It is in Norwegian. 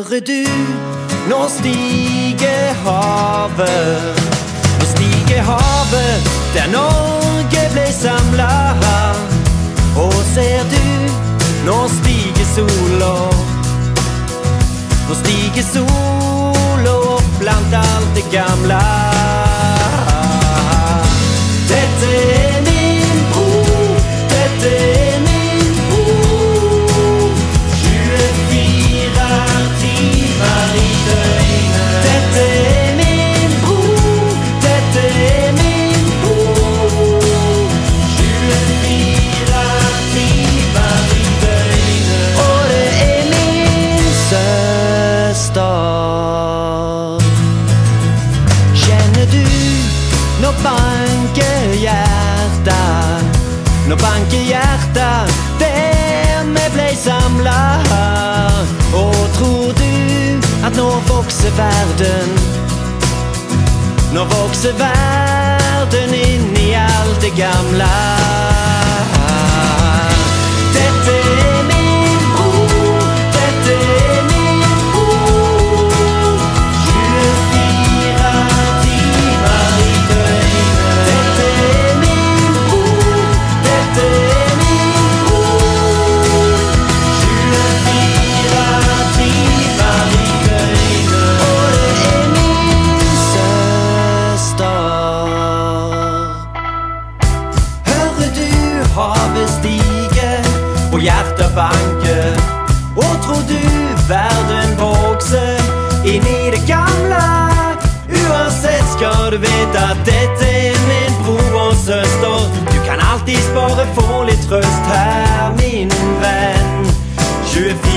Hører du, nå stiger havet. Nå stiger havet, der Norge ble samlet. Og ser du, nå stiger sola. Nå stiger sola opp blant alt det gamle. Dette er min bro, dette er min bro. 24 timer i døgnet. Dette er min bro, dette er min bro. 24 timer i døgnet. Og det er min søster. Kjenner du nå banker hjertet, nå banker hjertet der vi ble samlet. Og tror du at nå vokser verden, nå vokser verden inn i alt det gamle. Dette er min bro, dette er min bro. 24 timer i døgnet. Dette er min bro, dette er min bro. 24 timer i døgnet. Og det er min søster. Hører du havet stige og hjertet banke? Og tror du verden vokser inn i det gamle? Uansett skal du vite at dette er min bror og søster. Du kan alltid bare få litt trøst her, min venn. 24